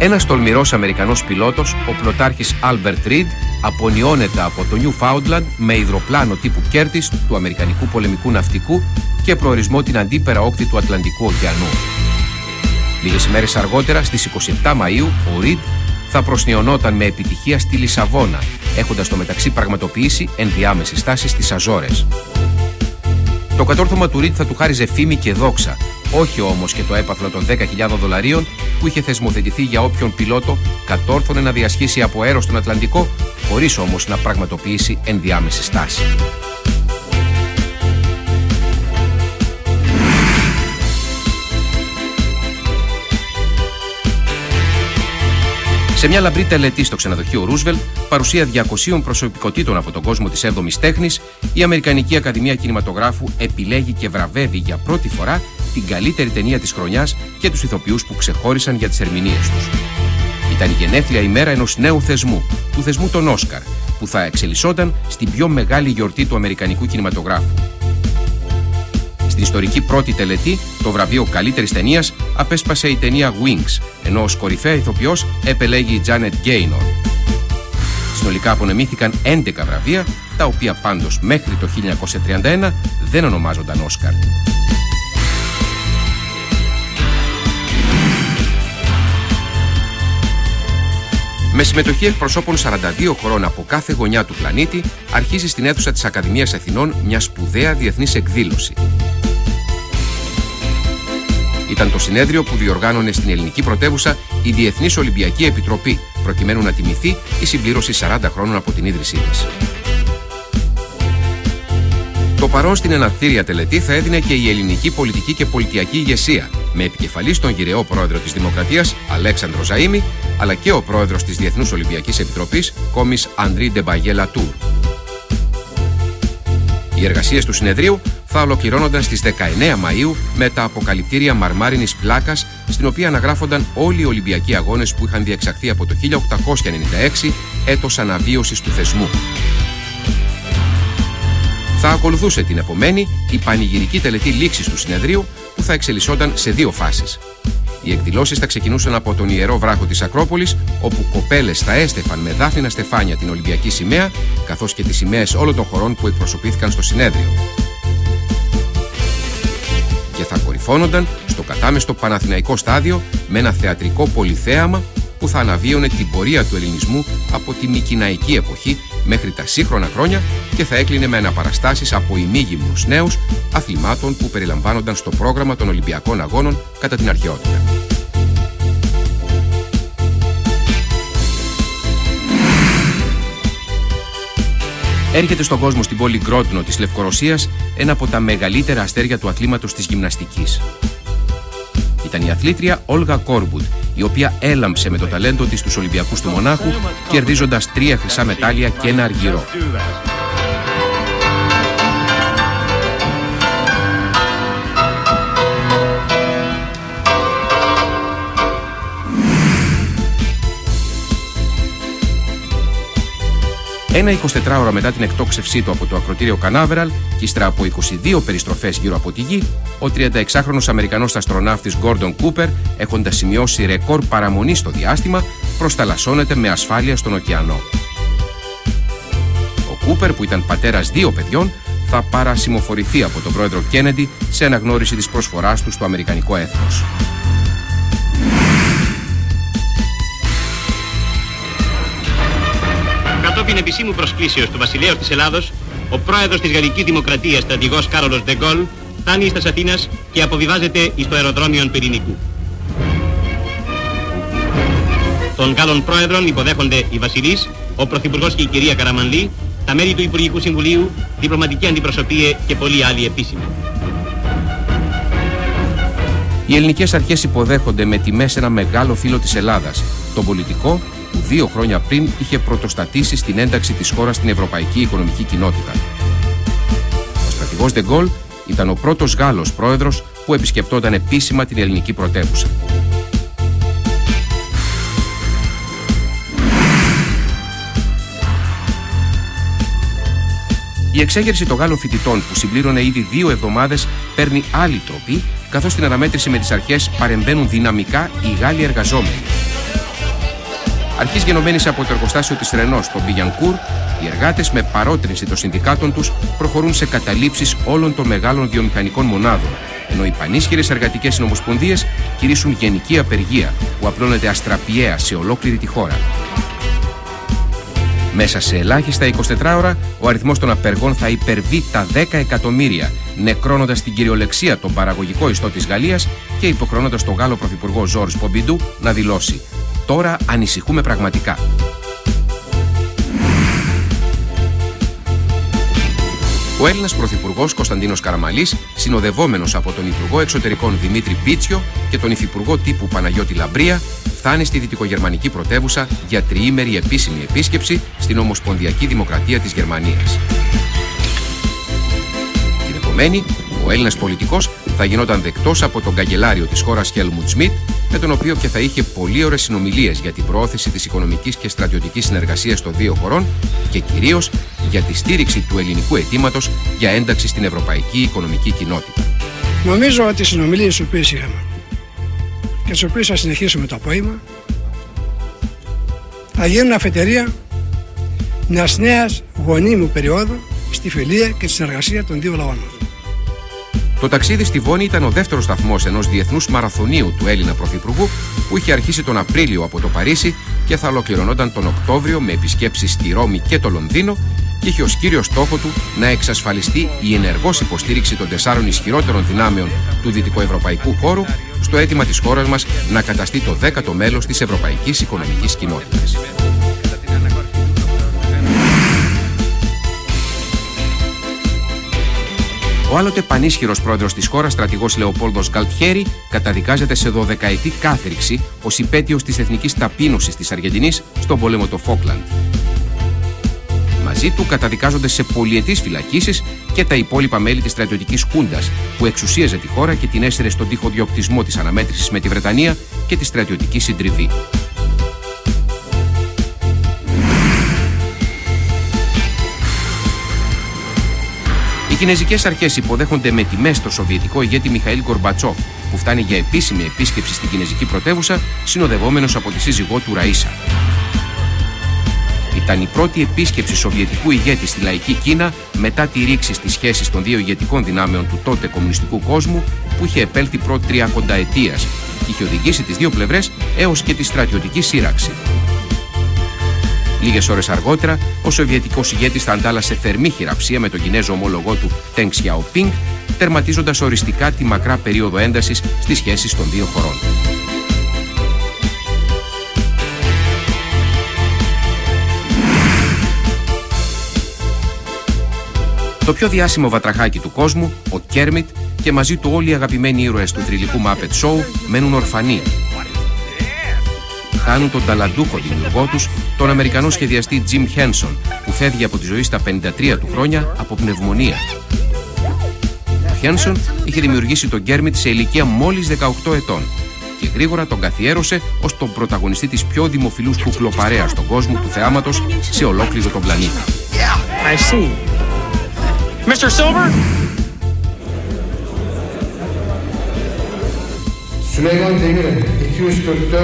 Ένας τολμηρός Αμερικανός πιλότος, ο πλωτάρχης Albert Reed, απονιώνεται από το Newfoundland με υδροπλάνο τύπου Curtiss του Αμερικανικού πολεμικού ναυτικού και προορισμό την αντίπερα όχθη του Ατλαντικού ωκεανού. Λίγες ημέρες αργότερα, στις 27 Μαΐου, ο Reed θα προσνιωνόταν με επιτυχία στη Λισαβόνα, έχοντας στο μεταξύ πραγματοποιήσει ενδιάμεση στάση στις Αζόρες. Το κατόρθωμα του Reed θα του χάριζε φήμη και δόξα, όχι όμως και το έπαθλο των $10.000 που είχε θεσμοθετηθεί για όποιον πιλότο κατόρθωνε να διασχίσει από αέρος στον Ατλαντικό, χωρίς όμως να πραγματοποιήσει ενδιάμεση στάση. Σε μια λαμπρή τελετή στο ξενοδοχείο Ρούσβελτ, παρουσία 200 προσωπικότητων από τον κόσμο της 7ης τέχνης, η Αμερικανική Ακαδημία Κινηματογράφου επιλέγει και βραβεύει για πρώτη φορά την καλύτερη ταινία της χρονιάς και τους ηθοποιούς που ξεχώρισαν για τις ερμηνείες τους. Ήταν η γενέθλια ημέρα ενός νέου θεσμού, του θεσμού των Όσκαρ, που θα εξελισσόταν στην πιο μεγάλη γιορτή του Αμερικανικού κινηματογράφου. Στην ιστορική πρώτη τελετή, το βραβείο καλύτερης ταινίας απέσπασε η ταινία Wings, ενώ ως κορυφαία ηθοποιός επελέγει η Janet Gaynor. Συνολικά απονεμήθηκαν 11 βραβεία, τα οποία πάντως μέχρι το 1931 δεν ονομάζονταν Όσκαρ. Με συμμετοχή εκπροσώπων 42 χωρών από κάθε γωνιά του πλανήτη, αρχίζει στην αίθουσα της Ακαδημίας Αθηνών μια σπουδαία διεθνής εκδήλωση. Ήταν το συνέδριο που διοργάνωνε στην ελληνική πρωτεύουσα η Διεθνής Ολυμπιακή Επιτροπή, προκειμένου να τιμηθεί η συμπλήρωση 40 χρόνων από την ίδρυσή της. Το παρόν στην εναρκτήρια τελετή θα έδινε και η ελληνική πολιτική και πολιτιακή ηγεσία, με επικεφαλής τον γυρεό πρόεδρο της Δημοκρατίας, Αλέξανδρο Ζαΐμι, αλλά και ο πρόεδρος της Διεθνούς Ολυμπιακής Επιτροπής, Κόμις Αντρί Ντεμπαγέ Λατούρ. Οι εργασίες του συνεδρίου θα ολοκληρώνονταν στις 19 Μαΐου με τα αποκαλυπτήρια μαρμάρινης πλάκας, στην οποία αναγράφονταν όλοι οι Ολυμπιακοί αγώνες που είχαν διεξαχθεί από το 1896, έτος αναβίωσης του θεσμού. Θα ακολουθούσε την επομένη η πανηγυρική τελετή λήξης του συνεδρίου, που θα εξελισσόταν σε δύο φάσεις. Οι εκδηλώσεις θα ξεκινούσαν από τον Ιερό Βράχο της Ακρόπολης, όπου κοπέλες θα έστεφαν με δάφνινα στεφάνια την Ολυμπιακή σημαία, καθώς και τις σημαίες όλων των χωρών που εκπροσωπήθηκαν στο συνέδριο. Και θα κορυφώνονταν στο κατάμεστο Παναθηναϊκό στάδιο με ένα θεατρικό πολυθέαμα που θα αναβίωνε την πορεία του ελληνισμού από τη Μικηναϊκή εποχή μέχρι τα σύγχρονα χρόνια και θα έκλεινε με αναπαραστάσεις από ημίγυμνους νέους αθλημάτων που περιλαμβάνονταν στο πρόγραμμα των Ολυμπιακών Αγώνων κατά την αρχαιότητα. Έρχεται στον κόσμο στην πόλη Γκρόντνο της Λευκορωσίας ένα από τα μεγαλύτερα αστέρια του αθλήματος της γυμναστικής. Ήταν η αθλήτρια Όλγα Κόρμπουτ, η οποία έλαμψε με το ταλέντο της στους Ολυμπιακούς του Μονάχου, κερδίζοντας 3 χρυσά μετάλλια και ένα αργυρό. Ένα 24ωρο μετά την εκτόξευσή του από το ακροτήριο Κανάβεραλ και ύστερα από 22 περιστροφές γύρω από τη γη, ο 36χρονος Αμερικανός αστροναύτης Γκόρντον Κούπερ, έχοντας σημειώσει ρεκόρ παραμονής στο διάστημα, προσταλασσώνεται με ασφάλεια στον ωκεανό. Ο Κούπερ, που ήταν πατέρας 2 παιδιών, θα παρασημοφορηθεί από τον πρόεδρο Κέννεντι σε αναγνώριση της προσφοράς του στο αμερικανικό έθνος. Κατόπιν επισήμου προσκλήσεως του βασιλέως της Ελλάδος, ο πρόεδρος της Γαλλικής Δημοκρατίας, στρατηγός Κάρολος Ντε Γκόλ, φτάνει εις Αθήνας και αποβιβάζεται εις το αεροδρόμιο Πυρηνικού. Των Γάλλων πρόεδρων υποδέχονται οι βασιλείς, ο πρωθυπουργός και η κυρία Καραμανλή, τα μέλη του Υπουργικού Συμβουλίου, διπλωματική αντιπροσωπεία και πολλοί άλλοι επίσημοι. Οι ελληνικές αρχές υποδέχονται με τιμές ένα μεγάλο φίλο της Ελλάδας, τον πολιτικό που 2 χρόνια πριν είχε πρωτοστατήσει στην ένταξη της χώρας στην Ευρωπαϊκή Οικονομική Κοινότητα. Ο στρατηγός Ντε Γκόλ ήταν ο πρώτος Γάλλος πρόεδρος που επισκεπτόταν επίσημα την ελληνική πρωτεύουσα. Η εξέγερση των Γάλλων φοιτητών, που συμπλήρωνε ήδη 2 εβδομάδες, παίρνει άλλη τροπή, καθώς στην αναμέτρηση με τις αρχές παρεμβαίνουν δυναμικά οι Γάλλοι εργαζόμενοι. Αρχής γενομένης από το εργοστάσιο της Ρενό στο Μπιγιανκούρ, οι εργάτες με παρότρινση των συνδικάτων τους προχωρούν σε καταλήψεις όλων των μεγάλων βιομηχανικών μονάδων, ενώ οι πανίσχυρες εργατικές συνομοσπονδίες κηρύσσουν γενική απεργία που απλώνεται αστραπιαία σε ολόκληρη τη χώρα. Μέσα σε ελάχιστα 24 ώρα, ο αριθμός των απεργών θα υπερβεί τα 10 εκατομμύρια, νεκρώνοντας την κυριολεξία τον παραγωγικό ιστό της Γαλλίας και υποχρεώνοντας τον Γάλλο Πρωθυπουργό Ζορζ Πομπιντού να δηλώσει: «Τώρα ανησυχούμε πραγματικά». Ο Έλληνας Πρωθυπουργός Κωνσταντίνος Καραμανλής, συνοδευόμενος από τον Υπουργό Εξωτερικών Δημήτρη Πίτσιο και τον Υφυπουργό Τύπου Παναγιώτη Λαμπρία, φτάνει στη δυτικογερμανική πρωτεύουσα για τριήμερη επίσημη επίσκεψη στην Ομοσπονδιακή Δημοκρατία της Γερμανίας. Την επομένη, ο Έλληνας πολιτικός θα γινόταν δεκτός από τον καγκελάριο της χώρας Χέλμουντ Σμιτ, με τον οποίο και θα είχε πολύ ωραίες συνομιλίες για την προώθηση της οικονομικής και στρατιωτικής συνεργασίας των δύο χωρών και κυρίως για τη στήριξη του ελληνικού αιτήματος για ένταξη στην ευρωπαϊκή οικονομική κοινότητα. Νομίζω ότι οι συνομιλίες τις οποίες είχαμε και τις οποίες θα συνεχίσουμε το απόγευμα θα γίνουν αφετηρία μιας νέας γονίμου περίοδου στη φιλία και στη συνεργασία των δύο λαών μας. Το ταξίδι στη Βόνη ήταν ο δεύτερος σταθμός ενός διεθνούς μαραθωνίου του Έλληνα Πρωθυπουργού που είχε αρχίσει τον Απρίλιο από το Παρίσι και θα ολοκληρωνόταν τον Οκτώβριο με επισκέψεις στη Ρώμη και το Λονδίνο και είχε ως κύριο στόχο του να εξασφαλιστεί η ενεργός υποστήριξη των 4 ισχυρότερων δυνάμεων του δυτικοευρωπαϊκού χώρου στο αίτημα της χώρας μας να καταστεί το 10ο μέλος της Ευρωπαϊκής Οικονομικής Κοινότητας. Ο άλλοτε πανίσχυρος πρόεδρος της χώρας, στρατηγός Λεοπόλδος Γκαλτιέρη, καταδικάζεται σε 12ετή κάθριξη ως υπέτειος της εθνικής ταπείνωσης της Αργεντινής στον πόλεμο το Φόκλαντ. Μαζί του καταδικάζονται σε πολυετής φυλακίσεις και τα υπόλοιπα μέλη της στρατιωτικής χούντας που εξουσίαζε τη χώρα και την έστερε στον τοίχο-διοκτισμό της αναμέτρησης με τη Βρετανία και τη στρατιωτική συντριβή. Οι κινεζικές αρχές υποδέχονται με τιμές τον σοβιετικό ηγέτη Μιχαήλ Γκορμπατσόφ, που φτάνει για επίσημη επίσκεψη στην κινεζική πρωτεύουσα, συνοδευόμενος από τη σύζυγό του Ραΐσα. Ήταν η πρώτη επίσκεψη σοβιετικού ηγέτη στη λαϊκή Κίνα μετά τη ρήξη στις σχέσεις των δύο ηγετικών δυνάμεων του τότε κομμουνιστικού κόσμου, που είχε επέλθει προ 30 ετίας και είχε οδηγήσει τις δύο πλευρές έως και τη στρατιωτική σύραξη. Λίγες ώρες αργότερα, ο σοβιετικός ηγέτης θα αντάλλασε θερμή χειραψία με τον Κινέζο ομόλογό του Τενγκ Σιαοπίνγκ, τερματίζοντας οριστικά τη μακρά περίοδο έντασης στις σχέσεις των δύο χωρών. Το πιο διάσημο βατραχάκι του κόσμου, ο Κέρμιτ, και μαζί του όλοι οι αγαπημένοι ήρωες του θρυλικού Muppet Show μένουν ορφανοί. Χάνουν τον ταλαντούχο δημιουργό τους, τον Αμερικανό σχεδιαστή Jim Henson, που φεύγει από τη ζωή στα 53 του χρόνια από πνευμονία. Ο Henson είχε δημιουργήσει τον Κέρμιτ σε ηλικία μόλις 18 ετών και γρήγορα τον καθιέρωσε ως τον πρωταγωνιστή της πιο δημοφιλούς κουκλοπαρέας στον κόσμο του θεάματος σε ολόκληρο τον πλανήτη. Mr. Silver? Süleyman Demirel 244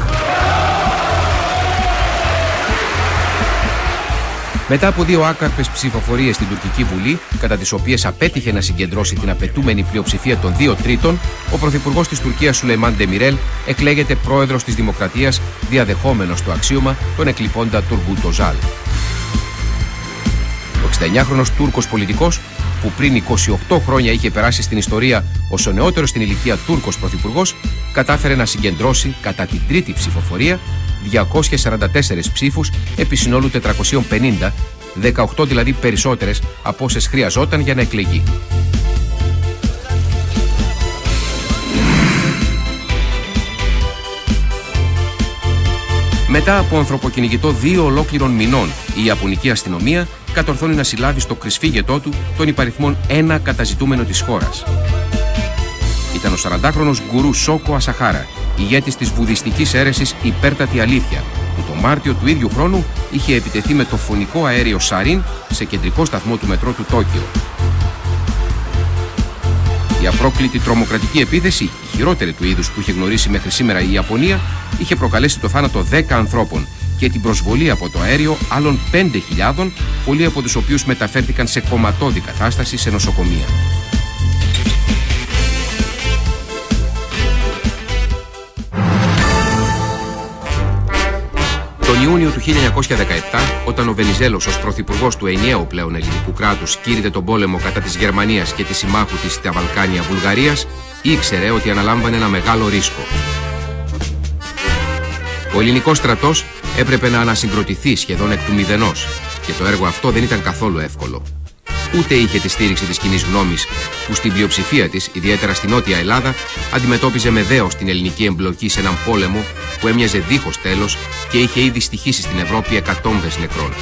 Μετά από 2 άκαρπες ψηφοφορίες στην Τουρκική Βουλή, κατά τις οποίες απέτυχε να συγκεντρώσει την απαιτούμενη πλειοψηφία των 2 τρίτων, ο πρωθυπουργός της Τουρκίας Σουλεϊμάν Ντεμιρέλ εκλέγεται πρόεδρος της Δημοκρατίας, διαδεχόμενος το αξίωμα τον εκλειπώντα Τουργκούτ Οζάλ. Ο 69χρονος Τούρκος πολιτικός, που πριν 28 χρόνια είχε περάσει στην ιστορία ως ο νεότερος στην ηλικία Τούρκος πρωθυπουργός, κατάφερε να συγκεντρώσει κατά την τρίτη ψηφοφορία 244 ψήφους επί συνόλου 450, 18 δηλαδή περισσότερες από όσες χρειαζόταν για να εκλεγεί. Μετά από ανθρωποκυνηγητό 2 ολόκληρων μηνών, η Ιαπωνική αστυνομία κατορθώνει να συλλάβει στο κρυσφύγετό του τον υπαριθμόν 1 καταζητούμενο της χώρας. Ήταν ο 40χρονος γκουρού Σόκο Ασαχάρα, ηγέτης της βουδιστικής αίρεσης Υπέρτατη Αλήθεια, που το Μάρτιο του ίδιου χρόνου είχε επιτεθεί με το φωνικό αέριο Σαρίν σε κεντρικό σταθμό του μετρό του Τόκιο. Η απρόκλητη τρομοκρατική επίθεση, η χειρότερη του είδους που είχε γνωρίσει μέχρι σήμερα η Ιαπωνία, είχε προκαλέσει το θάνατο 10 ανθρώπων και την προσβολή από το αέριο άλλων 5.000, πολλοί από τους οποίους μεταφέρθηκαν σε κομματώδη κατάσταση σε νοσοκομεία. Τον Ιούνιο του 1917, όταν ο Βενιζέλος ως πρωθυπουργός του ενιαίου πλέον ελληνικού κράτους κήρυτε τον πόλεμο κατά της Γερμανίας και της συμμάχου της στα Βαλκάνια Βουλγαρίας, ήξερε ότι αναλάμβανε ένα μεγάλο ρίσκο. Ο ελληνικός στρατός έπρεπε να ανασυγκροτηθεί σχεδόν εκ του μηδενός και το έργο αυτό δεν ήταν καθόλου εύκολο. Ούτε είχε τη στήριξη της κοινής γνώμης, που στην πλειοψηφία της, ιδιαίτερα στη Νότια Ελλάδα, αντιμετώπιζε με δέος την ελληνική εμπλοκή σε έναν πόλεμο που έμοιαζε δίχως τέλος και είχε ήδη στοιχήσει στην Ευρώπη εκατόμβες νεκρών.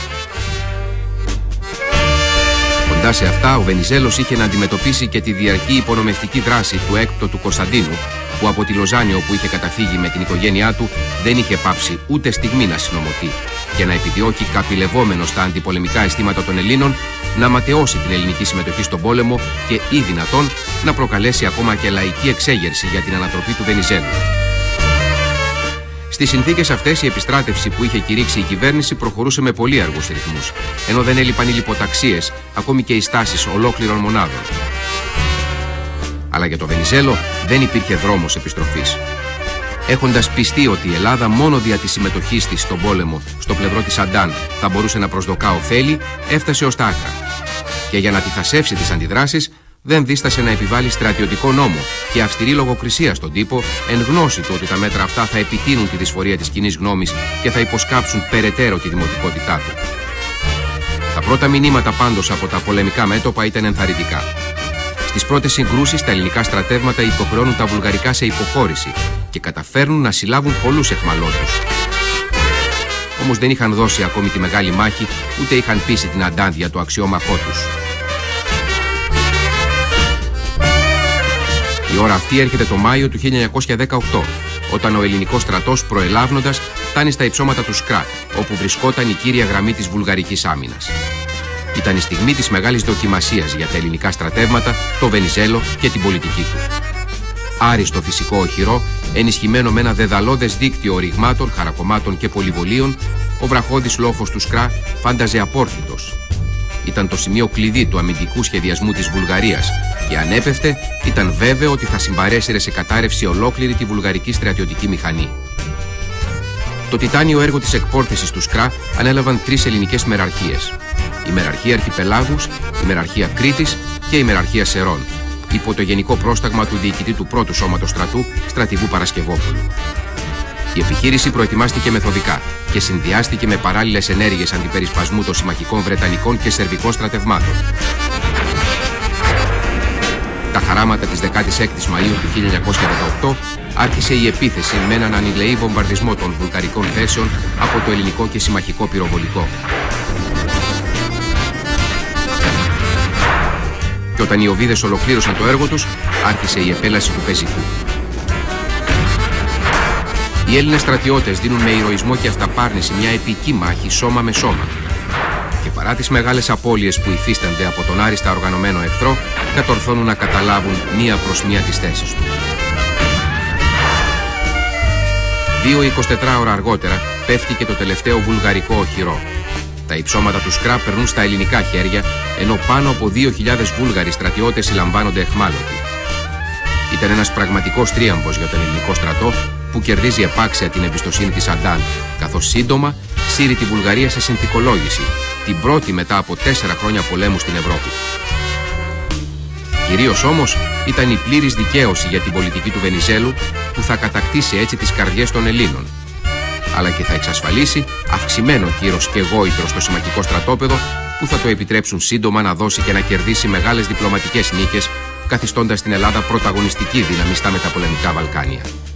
Κοντά σε αυτά, ο Βενιζέλος είχε να αντιμετωπίσει και τη διαρκή υπονομευτική δράση του έκτοτου Κωνσταντίνου, που από τη Λοζάνη, όπου είχε καταφύγει με την οικογένειά του, δεν είχε πάψει ούτε στιγμή να συνομωτεί και να επιδιώκει, καπηλευόμενος στα αντιπολεμικά αισθήματα των Ελλήνων, να ματαιώσει την ελληνική συμμετοχή στον πόλεμο και ή δυνατόν να προκαλέσει ακόμα και λαϊκή εξέγερση για την ανατροπή του Βενιζέλου. Στις συνθήκες αυτές, η επιστράτευση που είχε κηρύξει η κυβέρνηση προχωρούσε με πολύ αργούς ρυθμούς, ενώ δεν έλειπαν οι λιποταξίες, ακόμη και οι στάσεις ολόκληρων μονάδων. Αλλά για το Βενιζέλο δεν υπήρχε δρόμος επιστροφής. Έχοντας πιστεί ότι η Ελλάδα μόνο δια της συμμετοχής της στον πόλεμο στο πλευρό της Αντάν θα μπορούσε να προσδοκά ωφέλη, έφτασε ως τα άκρα. Και για να τυθασεύσει τις αντιδράσεις, δεν δίστασε να επιβάλλει στρατιωτικό νόμο και αυστηρή λογοκρισία στον τύπο, εν γνώση του ότι τα μέτρα αυτά θα επιτείνουν τη δυσφορία της κοινής γνώμης και θα υποσκάψουν περαιτέρω τη δημοτικότητά του. Τα πρώτα μηνύματα πάντως από τα πολεμικά μέτωπα ήταν ενθαρρυντικά. Στις πρώτες συγκρούσεις, τα ελληνικά στρατεύματα υποχρεώνουν τα βουλγαρικά σε υποχώρηση και καταφέρνουν να συλλάβουν πολλούς αιχμαλώτους. Όμως δεν είχαν δώσει ακόμη τη μεγάλη μάχη, ούτε είχαν πείσει την Αντάν για το αξιόμαχό τους. Η ώρα αυτή έρχεται το Μάιο του 1918, όταν ο ελληνικός στρατός, προελάβνοντας, φτάνει στα υψώματα του Σκρά, όπου βρισκόταν η κύρια γραμμή της βουλγαρικής άμυνας. Ήταν η στιγμή της μεγάλης δοκιμασίας για τα ελληνικά στρατεύματα, το Βενιζέλο και την πολιτική του. Άριστο φυσικό οχυρό, ενισχυμένο με ένα δεδαλώδες δίκτυο ρηγμάτων, χαρακομμάτων και πολυβολίων, ο βραχώδης λόφος του Σκρά φάνταζε απόρθητος. Ήταν το σημείο κλειδί του αμυντικού σχεδιασμού της Βουλγαρίας και αν έπεφτε, ήταν βέβαιο ότι θα συμπαρέσυρε σε κατάρρευση ολόκληρη τη βουλγαρική στρατιωτική μηχανή. Το τιτάνιο έργο της εκπόρθησης του Σκρά ανέλαβαν τρεις ελληνικές μεραρχίες: η Μεραρχία Αρχιπελάγους, η Μεραρχία Κρήτης και η Μεραρχία Σερών, υπό το γενικό πρόσταγμα του διοικητή του πρώτου σώματος στρατού, στρατηγού Παρασκευόπουλου. Η επιχείρηση προετοιμάστηκε μεθοδικά και συνδυάστηκε με παράλληλες ενέργειες αντιπερισπασμού των συμμαχικών βρετανικών και σερβικών στρατευμάτων. Τα χαράματα της 16ης Μαΐου του 1918 άρχισε η επίθεση με έναν ανηλεή βομβαρδισμό των βουλγαρικών θέσεων από το ελληνικό και συμμαχικό πυροβολικό. Και όταν οι Οβίδες ολοκλήρωσαν το έργο τους, άρχισε η επέλαση του πεζικού. Οι Έλληνες στρατιώτες δίνουν με ηρωισμό και αυταπάρνηση μια επική μάχη σώμα με σώμα. Και παρά τις μεγάλες απώλειες που υφίστανται από τον άριστα οργανωμένο εχθρό, κατορθώνουν να καταλάβουν μία προς μία τις θέσεις τους. 2 ή 24 ώρα αργότερα πέφτει και το τελευταίο βουλγαρικό οχυρό. Τα υψώματα του Σκρά περνούν στα ελληνικά χέρια, ενώ πάνω από 2.000 Βούλγαροι στρατιώτες συλλαμβάνονται αιχμάλωτοι. Ήταν ένας πραγματικός τρίαμβος για τον ελληνικό στρατό, που κερδίζει επάξια την εμπιστοσύνη της Αντάν, καθώς σύντομα σύρει τη Βουλγαρία σε συνθηκολόγηση, την πρώτη μετά από 4 χρόνια πολέμου στην Ευρώπη. Κυρίως όμως ήταν η πλήρης δικαίωση για την πολιτική του Βενιζέλου, που θα κατακτήσει έτσι τις καρδιές των Ελλήνων, αλλά και θα εξασφαλίσει αυξημένο κύρος και γόητρο στο συμμαχικό στρατόπεδο, που θα το επιτρέψουν σύντομα να δώσει και να κερδίσει μεγάλες διπλωματικές νίκες, καθιστώντας την Ελλάδα πρωταγωνιστική δύναμη στα μεταπολεμικά Βαλκάνια.